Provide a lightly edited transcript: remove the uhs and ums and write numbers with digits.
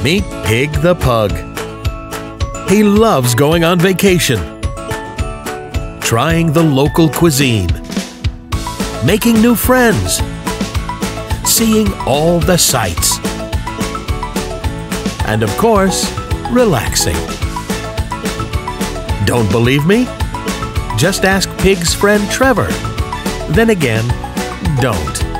Meet Pig the Pug. He loves going on vacation, trying the local cuisine, making new friends, seeing all the sights, and of course, relaxing. Don't believe me? Just ask Pig's friend Trevor. Then again, don't.